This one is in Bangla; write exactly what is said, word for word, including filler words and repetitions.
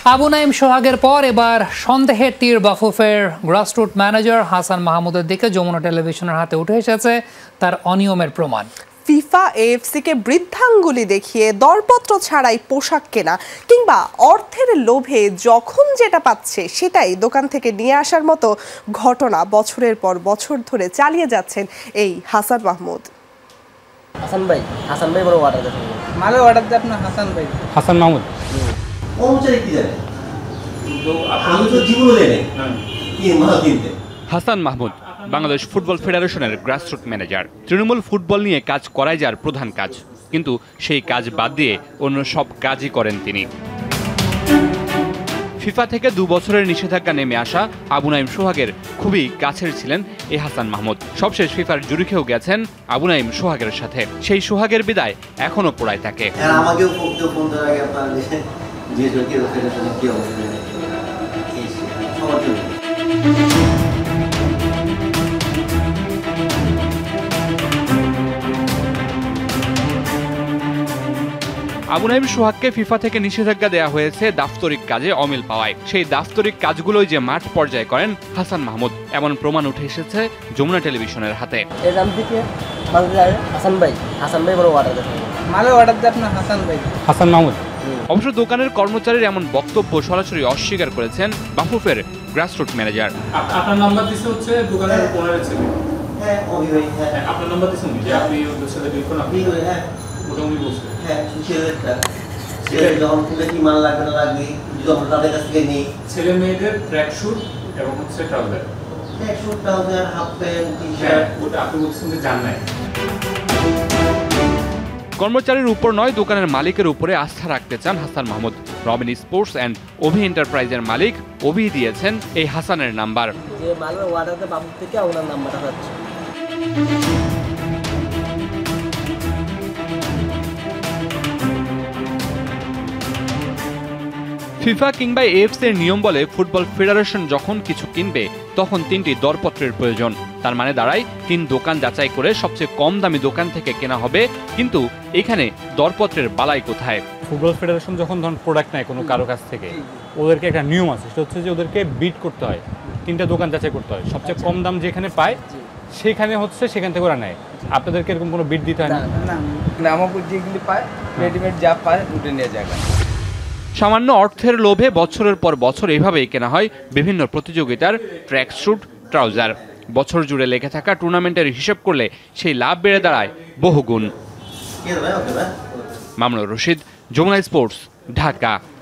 আবু নাইম সোহাগের পর এবার সন্দেহের তীর বাফুফের গ্রাসরুট ম্যানেজার হাসান মাহমুদের দিকে যমুনা টেলিভিশনের হাতে উঠে এসেছে তার অনিয়মের প্রমাণ। ফিফা এএফসিকে বৃদ্ধাঙ্গুলি দেখিয়ে দরপত্র ছাড়াই পোশাক কেনা কিংবা অর্থের লোভে যখন যেটা পাচ্ছে সেটাই দোকান থেকে নিয়ে আসার মতো ঘটনা বছরের পর বছর ধরে চালিয়ে যাচ্ছেন এই হাসান মাহমুদ। হাসান ভাই হাসান ভাই বড় অর্ডার দেন মালে অর্ডার দেন না হাসান ভাই হাসান মাহমুদ কর্মচারী কি জানে তো আপনি তো জীবন দেন কি মাল কিনতে। হাসান মাহমুদ বাংলাদেশ ফুটবল ফেডারেশনের গ্রাসরুট ম্যানেজার। তৃণমূল ফুটবল নিয়ে কাজ করাই যার প্রধান কাজ, কিন্তু সেই কাজ বাদ দিয়ে অন্য সব কাজই করেন তিনি। ফিফা থেকে দু বছরের নিষেধাজ্ঞা নেমে আসা আবু নাইম সোহাগের খুবই কাছের ছিলেন এই হাসান মাহমুদ। সবশেষ ফিফার জুরিখেও গেছেন আবু নাইম সোহাগের সাথে। সেই সোহাগের বিদায় এখনো পোড়ায় থাকে। আমাকেও ফোন দেওয়ার আগে আপনার যে জোকে ফেডারেশনে কি অবস্থা এই সবার জন্য আবু নাইম সোহাগকে ফিফা থেকে নিষেধাজ্ঞা দেওয়া হয়েছে দাপ্তরিক কাজে অমিল পাওয়ায়। সেই দাপ্তরিক কাজগুলোই যে মাঠ পর্যায়ে করেন হাসান মাহমুদ, এমন প্রমাণ উঠে এসেছে যমুনা টেলিভিশনের হাতে। হাসান ভাই হাসান ভাই বড় অর্ডার দেন মালে অর্ডার দেন না হাসান ভাই হাসান মাহমুদ। অবশ্য দোকানের কর্মচারীর এমন বক্তব্য সরাসরি অস্বীকার করেছেন বাফুফের গ্রাসরুট ম্যানেজার। আপনার নাম্বার দিছে হচ্ছে দোকানের ওনারের ছেলে। হ্যাঁ ওই ভাই হ্যাঁ আপনার নাম্বার দিছেন যে আপনি ওদের সাথে ডিল করেন। আপনি হ্যাঁ ওটা উনি বলছেন। হ্যাঁ সুশীলটা ছেলে যখন খুলে কি মাল লাগবে না লাগবে যদি আমরা তাদের কাছ থেকে নিই। ছেলে মেয়েদের ট্র্যাক স্যুট এবং হচ্ছে trouser. Track suit trouser half pant T-shirt ওটা আপনি বলছেন যে জান নাই। কর্মচারীর উপর নয়, দোকানের মালিকের উপরে আস্থা রাখতে চান হাসান মাহমুদ। রবিন স্পোর্টস অ্যান্ড অভি এন্টারপ্রাইজের মালিক অভি দিয়েছেন এই হাসানের নাম্বার। যে মালের অর্ডার দেন বাবু থেকে ওনার নাম্বারটা পাচ্ছি। ফিফা কিংবা এএফস এর নিয়ম বলে ফুটবল ফেডারেশন যখন কিছু কিনবে তখন তিনটি দরপত্রের প্রয়োজন। তার মানে দাঁড়ায় তিন দোকান যাচাই করে সবচেয়ে কম দামি দোকান থেকে কেনা হবে, কিন্তু এখানে দরপত্রের বালাই কোথায়? ফুটবল ফেডারেশন যখন ধরুন প্রোডাক্ট নেয় কোনো কারো কাছ থেকে, ওদেরকে একটা নিয়ম আছে, সেটা হচ্ছে যে ওদেরকে বিট করতে হয়, তিনটা দোকান যাচাই করতে হয়, সবচেয়ে কম দাম যেখানে পায় সেখানে হচ্ছে সেখান থেকে ওরা নেয়। আপনাদেরকে এরকম কোনো বিট দিতে হয় না? না আমাকে যেগুলি পায় রেডিমেড যা পায় উঠে নিয়ে যায়। সামান্য অর্থের লোভে বছরের পর বছর এইভাবেই কেনা হয় বিভিন্ন প্রতিযোগিতার ট্র্যাক স্যুট, ট্রাউজার। বছর জুড়ে লেগে থাকা টুর্নামেন্টের হিসেব করলে সেই লাভ বেড়ে দাঁড়ায় বহুগুণ। মামুনুর রশিদ, যমুনা স্পোর্টস, ঢাকা।